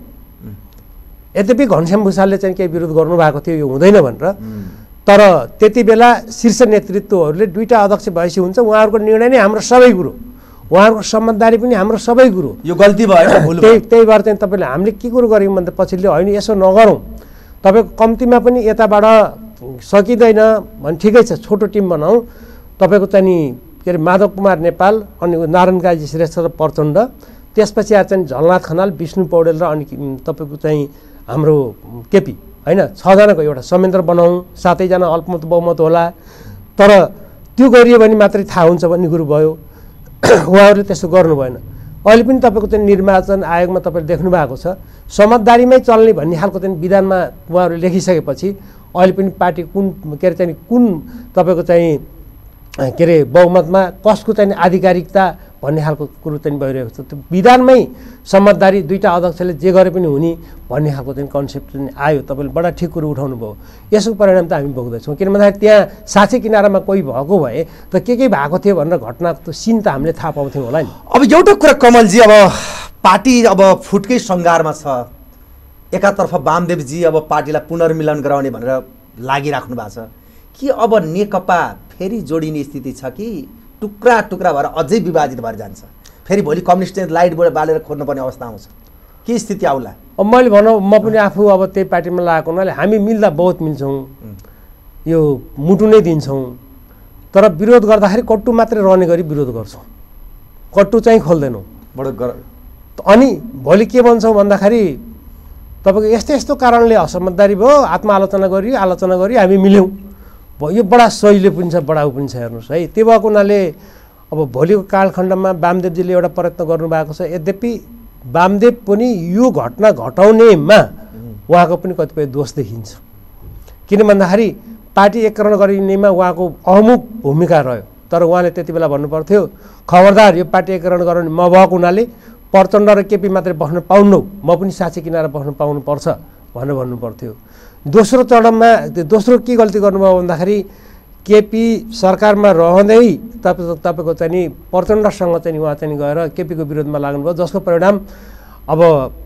यद्यपि घनश्याम भुषालले चाहिँ केही विरोध गर्नुभएको थियो यो हुँदैन भनेर, तर त्यति बेला शीर्ष नेतृत्वहरूले दुईवटा अध्यक्ष भएपछि हुन्छ, उहाँहरूको निर्णय नै हाम्रो सबै कुरो, उहाँहरूको समझदारी पनि हाम्रो सबै कुरो। यो गल्ती भयो, त्यही त्यही भएर चाहिँ तपाईँले हामीले के कुरो गऱ्यौँ भन्दा पछिल्लो होइन यसो नगरौँ, तपाईँको कम्तीमा पनि यताबाट सकिँदैन भने ठिकै छ, छोटो टिम बनाऊ। तपाईँको चाहिँ नि के अरे माधव कुमार नेपाल, अनि नारायण काजी श्रेष्ठ र प्रचण्ड, त्यसपछि आएर चाहिँ झलनाथ खनाल, विष्णु पौडेल र अनि तपाईँको चाहिँ हाम्रो केपी होइन, छजनाको एउटा संयन्त्र बनाउँ, सातैजना अल्पमत बहुमत होला। तर त्यो गरियो भने मात्रै थाहा हुन्छ भन्ने कुरो भयो, उहाँहरूले त्यसो गर्नु भएन। अहिले पनि तपाईँको चाहिँ निर्वाचन आयोगमा तपाईँले देख्नु भएको छ समझदारीमै चल्ने भन्ने खालको चाहिँ विधानमा उहाँहरूले लेखिसकेपछि अहिले पनि पार्टी कुन के अरे चाहिँ कुन तपाईँको चाहिँ के अरे बहुमतमा कसको चाहिँ आधिकारिकता भन्ने खालको कुरो चाहिँ भइरहेको छ। त्यो विधानमै समझदारी दुईवटा अध्यक्षले जे गरे पनि हुने भन्ने खालको चाहिँ कन्सेप्ट चाहिँ आयो। तपाईँले बडा ठिक कुरो उठाउनु भयो, यसको परिणाम त हामी भोग्दैछौँ। किन भन्दाखेरि त्यहाँ साँच्चै किनारामा कोही भएको भए त के के भएको थियो भनेर घटनाको त्यो सिन त हामीले थाहा पाउँथ्यौँ होला नि। अब एउटा कुरा कमलजी, अब पार्टी अब फुटकै सङ्घारमा छ, एकातर्फ वामदेवजी अब पार्टीलाई पुनर्मिलन गराउने भनेर लागिराख्नु भएको छ कि अब नेकपा फेरि जोडिने स्थिति छ कि टुक्रा टुक्रा भएर अझै विभाजित भएर जान्छ, फेरि भोलि कम्युनिस्ट लाइटबाट बालेर खोज्नुपर्ने अवस्था आउँछ, के स्थिति आउला? अब मैले भनौँ म पनि आफू अब त्यही पार्टीमा लागेको हुनाले हामी मिल्दा बहुत मिल्छौँ, यो मुटु नै दिन्छौँ, तर विरोध गर्दाखेरि कट्टु मात्रै रहने गरी विरोध गर्छौँ, कट्टु चाहिँ खोल्दैनौँ। बडो गर अनि भोलि के भन्छौँ भन्दाखेरि तपाईँको यस्तो यस्तो कारणले असमझदारी भयो, आत्मआलोचना गरियो, आलोचना गरियो, हामी मिल्यौँ, यो बडा सहिलो पनि छ, बडा उ पनि छ। हेर्नुहोस् है, त्यो भएको हुनाले अब भोलिको कालखण्डमा वामदेवजीले एउटा प्रयत्न गर्नुभएको छ। यद्यपि वामदेव पनि यो घटना घटाउनेमा उहाँको पनि कतिपय दोष देखिन्छ, किन भन्दाखेरि पार्टी एकीकरण गरिनेमा उहाँको अहमुख भूमिका रह्यो। तर उहाँले त्यति बेला भन्नुपर्थ्यो खबरदार यो पार्टी एकीकरण गराउने म भएको हुनाले प्रचण्ड र केपी मात्रै बस्न पाउन्नौ, म पनि साँच्चै किनारा बस्न पाउनुपर्छ भनेर भन्नुपर्थ्यो। दोस्रो चरणमा दोस्रो के गल्ती गर्नुभयो भन्दाखेरि केपी सरकारमा रहँदै तपाईँ तपाईँको चाहिँ नि प्रचण्डसँग चाहिँ उहाँ चाहिँ गएर केपीको विरोधमा लाग्नुभयो, जसको परिणाम अब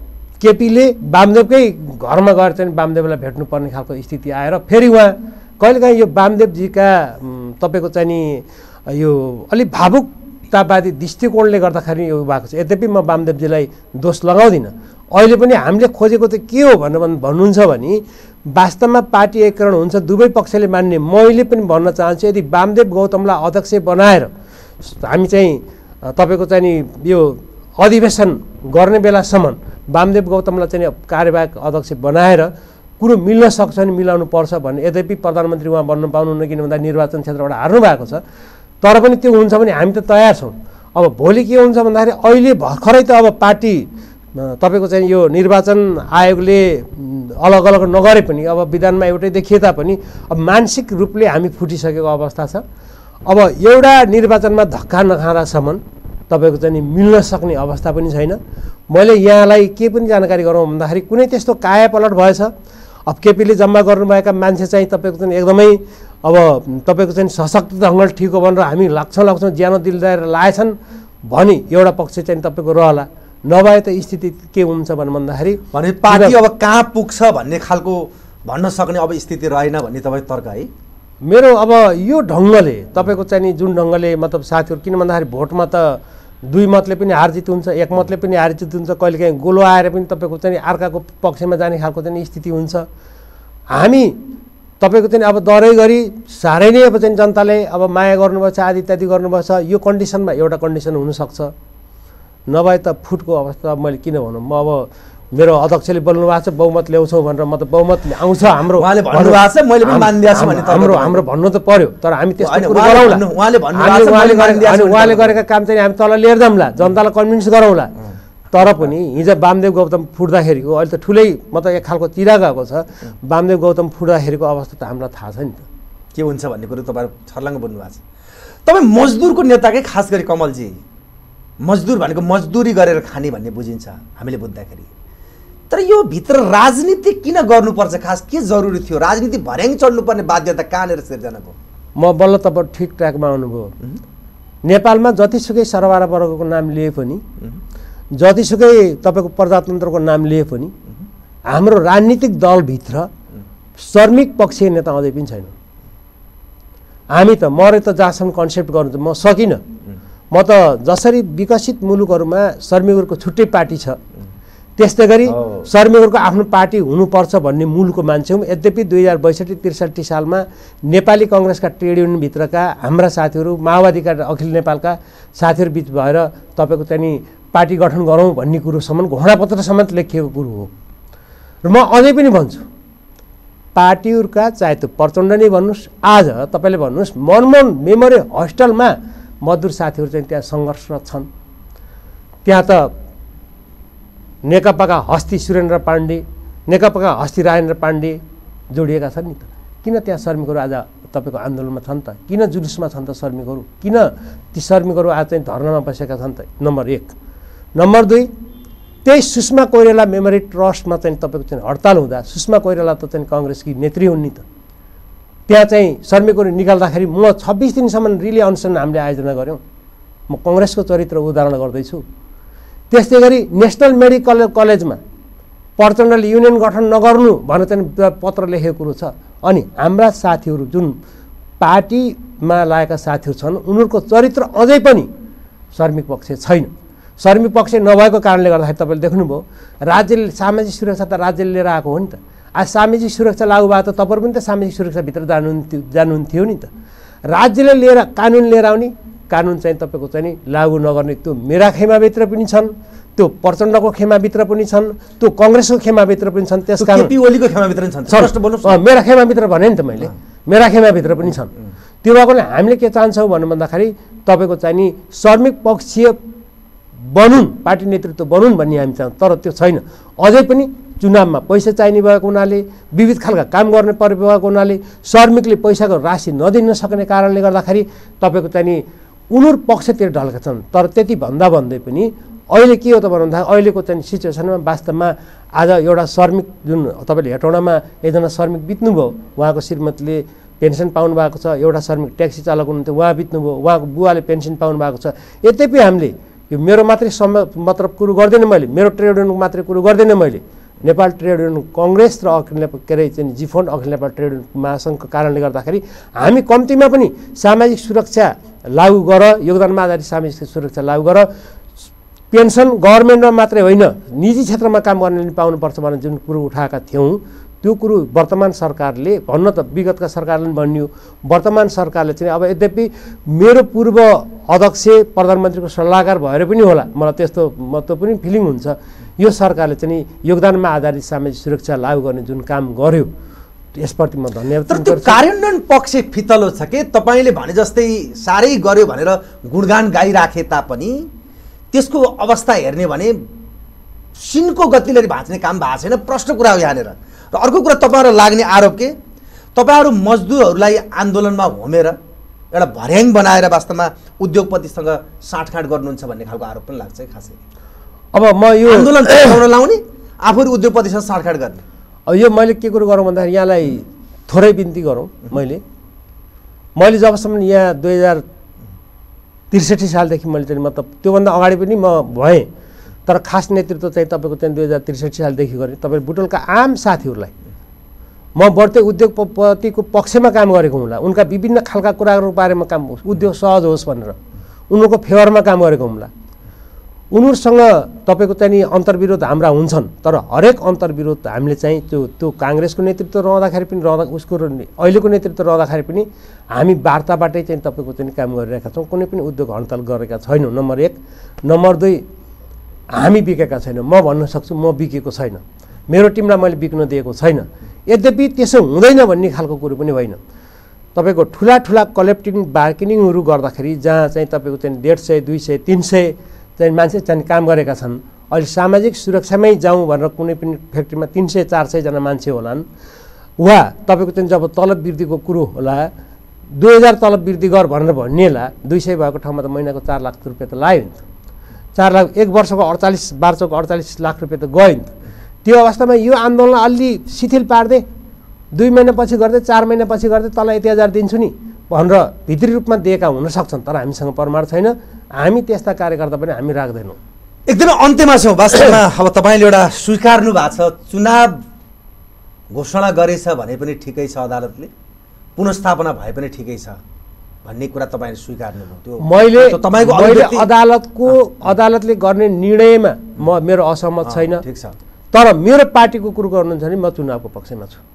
केपीले वामदेवकै घरमा गएर चाहिँ वामदेवलाई भेट्नुपर्ने खालको स्थिति आएर फेरि उहाँ कहिलेकाहीँ यो वामदेवजीका तपाईँको चाहिँ नि यो अलिक भावुकतावादी दृष्टिकोणले गर्दाखेरि यो भएको छ। यद्यपि म वामदेवजीलाई दोष लगाउँदिनँ, अहिले पनि हामीले खोजेको त के हो भनेर भन्नुहुन्छ भने वास्तवमा पार्टी एकीकरण हुन्छ दुवै पक्षले मान्ने। मैले पनि भन्न चाहन्छु यदि वामदेव गौतमलाई अध्यक्ष बनाएर हामी चाहिँ तपाईँको चाहिँ नि यो अधिवेशन गर्ने बेलासम्म वामदेव गौतमलाई चाहिँ कार्यवाहक अध्यक्ष बनाएर कुरो मिल्न सक्छ भने मिलाउनु पर्छ भन्ने। यद्यपि प्रधानमन्त्री उहाँ बन्न पाउनुहुन्न किन भन्दा निर्वाचन क्षेत्रबाट हार्नु भएको छ, तर पनि त्यो हुन्छ भने हामी त तयार छौँ। अब भोलि के हुन्छ भन्दाखेरि अहिले भर्खरै त अब पार्टी तपाईँको चाहिँ यो निर्वाचन आयोगले अलग अलग नगरे पनि अब विधानमा एउटै देखिए तापनि अब मानसिक रूपले हामी फुटिसकेको अवस्था छ। अब एउटा निर्वाचनमा धक्का नखाँदासम्म तपाईँको चाहिँ मिल्न सक्ने अवस्था पनि छैन। मैले यहाँलाई के पनि जानकारी गरौँ भन्दाखेरि कुनै त्यस्तो कायापलट भएछ, अब केपीले जम्मा गर्नुभएका मान्छे चाहिँ तपाईँको चाहिँ एकदमै अब तपाईँको चाहिँ सशक्त ढङ्गले ठिक हो भनेर हामी लाग्छौँ लाग्छौँ ज्यानो दिल दाएर लाएछन् भने एउटा पक्ष चाहिँ तपाईँको रहला, नभए त स्थिति के हुन्छ भने भन्दाखेरि भने पार्टी अब कहाँ पुग्छ भन्ने खालको भन्न सक्ने अब स्थिति रहेन भन्ने तपाईँ तर्क है? मेरो अब यो ढङ्गले तपाईँको चाहिँ जुन ढङ्गले मतलब साथीहरू, किन भन्दाखेरि भोटमा त दुई मतले पनि हार जित हुन्छ, एक मतले पनि हार जित हुन्छ, कहिलेकाहीँ गोलो आएर पनि तपाईँको चाहिँ अर्काको पक्षमा जाने खालको चाहिँ स्थिति हुन्छ। हामी तपाईँको चाहिँ अब डरै गरी साह्रै नै अब चाहिँ जनताले अब माया गर्नुभएछ, आदि इत्यादि गर्नुभएछ, यो कन्डिसनमा एउटा कन्डिसन हुनसक्छ, नभए त फुटको अवस्था मैले किन भनौँ। म अब मेरो अध्यक्षले बोल्नु भएको छ बहुमत ल्याउँछौँ भनेर म त बहुमत आउँछ हाम्रो उहाँले भन्नुभएको छ मैले पनि मानिदिएको छु भने हाम्रो हाम्रो भन्नु त पर्यो तर हामी त्यस्तो होइन, कुरो उहाँले गरौँला भन्नु- उहाँले भन्नुभएको छ, हामीले मैले उहाँले गरे- मानिदिएको छु अनि भने उहाँले तपाईँ गरेका काम चाहिँ हामी तल लिएर जाउँला जनतालाई कन्भिन्स गरौँला तर पनि हिजो वामदेव गौतम फुट्दाखेरिको अहिले त ठुलै म त एक खालको चिरा गएको छ वामदेव गौतम फुट्दाखेरिको अवस्था त हामीलाई थाहा छ नि त के हुन्छ भन्ने कुरो तपाईँहरू छर्लङ्ग बोल्नु भएको छ। तपाईँ मजदुरको नेताकै खास गरी कमलजी मजदुर भनेको मजदुरी गरेर खाने भन्ने बुझिन्छ हामीले बुझ्दाखेरि, तर यो भित्र राजनीति किन गर्नुपर्छ? खास के जरुरी थियो? राजनीति भर्याङ चढ्नुपर्ने बाध्यता कहाँनिर सिर्जना भयो? म बल्ल तपाईँ ठिक ट्र्याकमा आउनुभयो। नेपालमा जतिसुकै सरबारा वर्गको नाम लिए पनि जतिसुकै तपाईँको प्रजातन्त्रको नाम लिए पनि हाम्रो राजनीतिक दलभित्र श्रमिक पक्षीय नेता अझै पनि छैन। हामी त मरे त जहाँसम्म कन्सेप्ट गर्नु त म सकिनँ। म त जसरी विकसित मुलुकहरूमा श्रमिकहरूको छुट्टै पार्टी छ त्यस्तै गरी श्रमिकहरूको आफ्नो पार्टी हुनुपर्छ भन्ने मूलको मान्छे हौँ। यद्यपि दुई हजार बैसठी त्रिसठी सालमा नेपाली कङ्ग्रेसका ट्रेड युनियनभित्रका हाम्रा साथीहरू माओवादीका अखिल नेपालका साथीहरू बिच भएर तपाईँको चाहिँ पार्टी गठन गरौँ भन्ने कुरोसम्म घोषणापत्र समेत लेखिएको कुरो हो। र म अझै पनि भन्छु पार्टीहरूका चाहे त्यो प्रचण्ड नै भन्नुहोस् आज तपाईँले भन्नुहोस् मनमोहन मेमोरियल हस्टेलमा मजदुर साथीहरू चाहिँ त्यहाँ सङ्घर्षरत छन्। त्यहाँ त नेकपाका हस्ती सुरेन्द्र पाण्डे नेकपाका हस्ती राजेन्द्र पाण्डे जोडिएका छन् नि त। किन त्यहाँ श्रमिकहरू आज तपाईँको आन्दोलनमा छन् त? किन जुलुसमा छन् त श्रमिकहरू? किन ती श्रमिकहरू आज चाहिँ धर्नामा बसेका छन् त? नम्बर एक। नम्बर दुई त्यही सुषमा कोइराला मेमोरी ट्रस्टमा चाहिँ तपाईँको चाहिँ हडताल हुँदा सुषमा कोइराला त चाहिँ कङ्ग्रेसकी नेत्री हुन् नि त। त्यहाँ चाहिँ श्रमिकहरू निकाल्दाखेरि म छब्बिस दिनसम्म रिले अनसन हामीले आयोजना गऱ्यौँ। म कङ्ग्रेसको चरित्र उदाहरण गर्दैछु। त्यस्तै गरी नेसनल मेडिकल कलेजमा प्रचण्डले युनियन गठन नगर्नु भनेर चाहिँ पत्र लेखेको कुरो छ। अनि हाम्रा साथीहरू जुन पार्टीमा लागेका साथीहरू छन् उनीहरूको चरित्र अझै पनि श्रमिक पक्ष छैन। श्रमिक पक्ष नभएको कारणले गर्दाखेरि तपाईँले देख्नुभयो राज्यले सामाजिक सुरक्षा त राज्यले लिएर आएको हो नि त। आज सामाजिक सुरक्षा लागू भएको त तपाईँहरू पनि त सामाजिक सुरक्षाभित्र जानुहुन्थ्यो जानुहुन्थ्यो नि त। राज्यले लिएर कानुन लिएर आउने कानुन चाहिँ तपाईँको चाहिँ नि लागू नगर्ने त्यो मेरा खेमाभित्र पनि छन्, त्यो प्रचण्डको खेमाभित्र पनि छन्, त्यो कङ्ग्रेसको खेमाभित्र पनि छन्। त्यस कारण केपी ओलीको खेमाभित्र पनि छन्। स्पष्ट बोल्नुहोस्। मेरा खेमाभित्र भने नि त मैले मेरा खेमाभित्र पनि छन्। त्यो भएकोले हामीले के चाहन्छौँ भन्नु भन्दाखेरि तपाईँको चाहिँ नि श्रमिक पक्षीय बनुन् पार्टी नेतृत्व बनुन् भन्ने हामी चाहन्छौँ। तर त्यो छैन। अझै पनि चुनावमा पैसा चाहिने भएको हुनाले विविध खालका काम गर्ने परे भएको हुनाले श्रमिकले पैसाको राशि नदिन सक्ने कारणले गर्दाखेरि तपाईँको चाहिँ नि उनीहरू पक्षतिर ढल्का छन्। तर त्यति भन्दा भन्दै पनि अहिले के हो त भन्नु भन्दा अहिलेको चाहिँ सिचुएसनमा वास्तवमा आज एउटा श्रमिक जुन तपाईँले हेटौँडामा एकजना श्रमिक बित्नुभयो, उहाँको श्रीमतीले पेन्सन पाउनु भएको छ। एउटा श्रमिक ट्याक्सी चालक हुनुहुन्थ्यो, उहाँ बित्नुभयो, उहाँको बुवाले पेन्सन पाउनु भएको छ। यद्यपि हामीले यो मेरो मात्रै सम मतलब कुरो गर्दैन मैले, मेरो ट्रेड युनियनको मात्रै कुरो गर्दैन मैले, नेपाल ट्रेड युनियन कङ्ग्रेस र अखिल नेपाल के अरे चाहिँ जिफोन अखिल नेपाल ट्रेड युनियन महासङ्घको कारणले गर्दाखेरि हामी कम्तीमा पनि सामाजिक सुरक्षा लागू गर, योगदानमा आधारित सामाजिक सुरक्षा लागू गर, पेन्सन गभर्मेन्टमा मात्रै होइन निजी क्षेत्रमा काम गर्नेले पाउनुपर्छ भनेर जुन कुरो उठाएका थियौँ त्यो कुरो वर्तमान सरकारले भन्न त विगतका सरकारले पनि भनियो, वर्तमान सरकारले चाहिँ अब यद्यपि मेरो पूर्व अध्यक्ष प्रधानमन्त्रीको सल्लाहकार भएर पनि होला मलाई त्यस्तो मतलब पनि फिलिङ हुन्छ यो सरकारले चाहिँ योगदानमा आधारित सामाजिक सुरक्षा लागू गर्ने जुन काम गर्यो यसप्रति म धन्यवाद। तर त्यो कार्यान्वयन पक्ष फितलो छ कि तपाईँले भने जस्तै साह्रै गर्यो भनेर गुणगान गाइराखे तापनि त्यसको अवस्था हेर्ने भने सिनको गतिले भाँच्ने काम भएको छैन। प्रश्न कुरा हो यहाँनिर। र अर्को कुरा तपाईँहरू लाग्ने आरोप के तपाईँहरू मजदुरहरूलाई आन्दोलनमा होमेर एउटा भर्याङ बनाएर वास्तवमा उद्योगपतिसँग साँठगाँठ गर्नुहुन्छ भन्ने खालको आरोप पनि लाग्छ खासै। अब म यो आन्दोलन चलाउन लाउने आफूहरू उद्योगपतिसँग साँठगाँठ गर्ने अब यो मैले के कुरो गरौँ भन्दाखेरि यहाँलाई थोरै बिन्ती गरौँ। मैले मैले जबसम्म यहाँ दुई हजार त्रिसठी सालदेखि मैले चाहिँ मतलब त्योभन्दा अगाडि पनि म भएँ तर खास नेतृत्व चाहिँ तपाईँको चाहिँ दुई हजार त्रिसठी सालदेखि गरेँ। तपाईँले बुटोलका आम साथीहरूलाई म बढ्दै उद्योगपतिको पक्षमा काम गरेको हुँला, उनका विभिन्न खालका कुराहरूको बारेमा काम उद्योग सहज होस् भनेर उनीहरूको फेवरमा काम गरेको हुँला। उनीहरूसँग तपाईँको चाहिँ अन्तर्विरोध हाम्रा हुन्छन् तर हरेक अन्तर्विरोध हामीले चाहिँ त्यो त्यो काङ्ग्रेसको नेतृत्व रहँदाखेरि पनि रहँदा उसको अहिलेको नेतृत्व रहँदाखेरि पनि हामी वार्ताबाटै चाहिँ तपाईँको चाहिँ काम गरिरहेका छौँ। कुनै पनि उद्योग हडताल गरेका छैनौँ। नम्बर एक। नम्बर दुई हामी बिकेका छैनौँ, म भन्न सक्छु म बिकेको छैन, मेरो टिमलाई मैले बिक्न दिएको छैन। यद्यपि त्यसो हुँदैन भन्ने खालको कुरो पनि होइन। तपाईँको ठुला ठुला कलेक्टिभ बार्गेनिङहरू गर्दाखेरि जहाँ चाहिँ तपाईँको चाहिँ डेढ सय दुई सय तिन सय चाहिँ मान्छे चाहिँ काम गरेका छन्, अहिले सामाजिक सुरक्षामै जाउँ भनेर कुनै पनि फ्याक्ट्रीमा तिन सय चार सयजना मान्छे होलान्, वा तपाईँको चाहिँ जब तलब वृद्धिको कुरो होला दुई हजार तलब वृद्धि गर भनेर भनिएला, दुई सय भएको ठाउँमा त महिनाको चार लाख रुपियाँ त लाग्यो नि त, चार लाख एक वर्षको अडचालिस वर्षको अडचालिस लाख रुपियाँ त गयो नि त। त्यो अवस्थामा यो आन्दोलन अलि शिथिल पार्दै दुई महिनापछि गर्दै चार महिनापछि गर्दै तल यति हजार दिन्छु नि भनेर भित्री रूपमा दिएका हुन सक्छन्, तर हामीसँग प्रमाण छैन। हामी त्यस्ता कार्यकर्ता पनि हामी राख्दैनौँ। एकदमै अन्त्यमा छौँ। वास्तवमा अब तपाईँले एउटा स्वीकार्नु भएको छ, चुनाव घोषणा गरेछ भने पनि ठिकै छ, अदालतले पुनर्स्थापना भए पनि ठिकै छ भन्ने कुरा तपाईँले स्वीकार्नुभयो। त्यो मैले तपाईँको मैले अदालतको अदालतले गर्ने निर्णयमा म मेरो असहमत छैन, ठिक छ, तर मेरो पार्टीको कुरो गर्नुहुन्छ भने म चुनावको पक्षमा छु।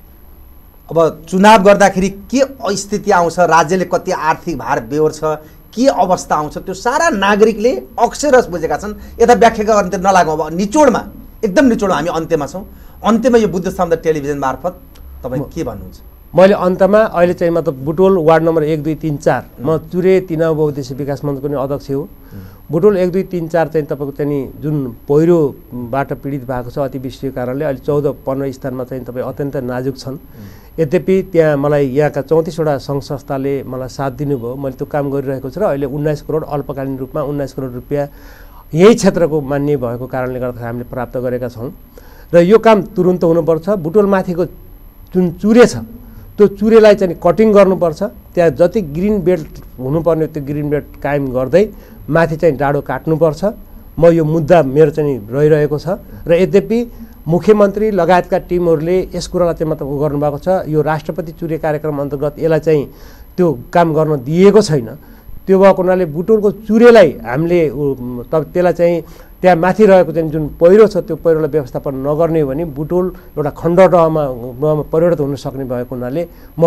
अब चुनाव गर्दाखेरि के स्थिति आउँछ, राज्यले कति आर्थिक भार बेहोर छ, के अवस्था आउँछ, त्यो सारा नागरिकले अक्षरश बुझेका छन्। यता व्याख्या गर्न नलागौँ। अब निचोडमा एकदम निचोडमा हामी अन्त्यमा छौँ। अन्त्यमा यो बुद्ध सम्वाद टेलिभिजन मार्फत तपाईँ के भन्नुहुन्छ? मैले अन्तमा अहिले चाहिँ मतलब बुटोल वार्ड नम्बर एक दुई तिन चार, म चुरे तिनाउ बहुद्देश्य विकास मञ्चको नि अध्यक्ष हो। बुटोल एक दुई तिन चार चाहिँ तपाईँको चाहिँ जुन पहिरोबाट पीडित भएको छ अतिवृष्टिको कारणले अहिले चौध पन्ध्र स्थानमा चाहिँ तपाईँ अत्यन्त नाजुक छन्। यद्यपि त्यहाँ मलाई यहाँका चौतिसवटा सङ्घ संस्थाले मलाई साथ दिनुभयो, मैले त्यो काम गरिरहेको छु र अहिले उन्नाइस करोड अल्पकालीन रूपमा उन्नाइस करोड रुपियाँ यही क्षेत्रको मान्य भएको कारणले गर्दाखेरि हामीले प्राप्त गरेका छौँ र यो काम तुरुन्त हुनुपर्छ। बुटोल माथिको जुन चुरे छ त्यो चुरेलाई चाहिँ कटिङ गर्नुपर्छ, त्यहाँ जति ग्रिन बेल्ट हुनुपर्ने त्यो ग्रिन बेल्ट कायम गर्दै माथि चाहिँ डाँडो काट्नुपर्छ। म यो मुद्दा मेरो चाहिँ रहिरहेको छ र यद्यपि मुख्यमन्त्री लगायतका टिमहरूले यस कुरालाई चाहिँ मतलब गर्नुभएको छ, यो राष्ट्रपति चुरे कार्यक्रम अन्तर्गत यसलाई चाहिँ त्यो काम गर्न दिएको छैन। त्यो भएको हुनाले बुटोलको चुरेलाई हामीले त त्यसलाई चाहिँ त्यहाँ माथि रहेको चाहिँ जुन पहिरो छ त्यो पहिरोलाई व्यवस्थापन नगर्ने हो भने बुटोल एउटा खण्डमा परिणत हुन सक्ने भएको हुनाले म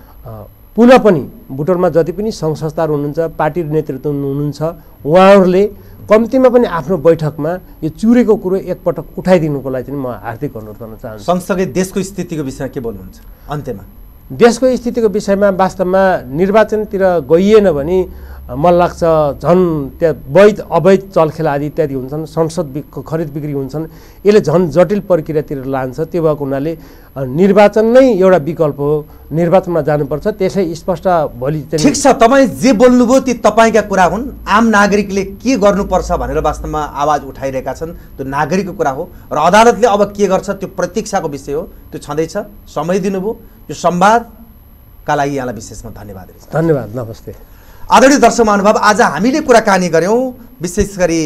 पुनः पनि बुटोलमा जति पनि सङ्घ संस्थाहरू हुनुहुन्छ, पार्टी नेतृत्व हुनुहुन्छ, उहाँहरूले कम्तीमा पनि आफ्नो बैठकमा यो चुरेको कुरो एकपटक उठाइदिनुको लागि चाहिँ म हार्दिक अनुरोध गर्न चाहन्छु। सँगसँगै देशको स्थितिको विषयमा के बोल्नुहुन्छ अन्त्यमा? देशको स्थितिको विषयमा वास्तवमा निर्वाचनतिर गइएन भने मलाई लाग्छ झन् त्यहाँ वैध अवैध चलखेल आदि इत्यादि हुन्छन्, संसद खरिद बिक्री हुन्छन्, यसले झन् जटिल प्रक्रियातिर लान्छ। त्यो भएको हुनाले निर्वाचन नै एउटा विकल्प हो, निर्वाचनमा जानुपर्छ। त्यसै स्पष्ट भोलि ठिक छ, तपाईँ जे बोल्नुभयो ती तपाईँका कुरा हुन्। आम नागरिकले के गर्नुपर्छ भनेर वास्तवमा आवाज उठाइरहेका छन्, त्यो नागरिकको कुरा हो र अदालतले अब के गर्छ त्यो प्रतीक्षाको विषय हो। त्यो छँदैछ, समय दिनुभयो। यो संवादका लागि यहाँलाई विशेषमा धन्यवाद। धन्यवाद, नमस्ते। आदरणीय दर्शक महानुभाव, आज हामीले कुराकानी गऱ्यौँ विशेष गरी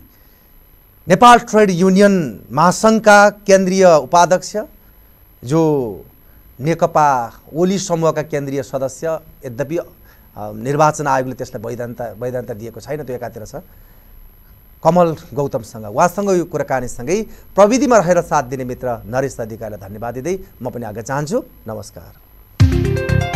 नेपाल ट्रेड युनियन महासङ्घका केन्द्रीय उपाध्यक्ष जो नेकपा ओली समूहका केन्द्रीय सदस्य, यद्यपि निर्वाचन आयोगले त्यसलाई वैधता वैधता दिएको छैन, त्यो एकातिर छ, कमल गौतमसँग। उहाँसँग यो कुराकानीसँगै प्रविधिमा रहेर साथ दिने मित्र नरेश अधिकारीलाई धन्यवाद दिँदै म पनि आग्रह चाहन्छु। नमस्कार।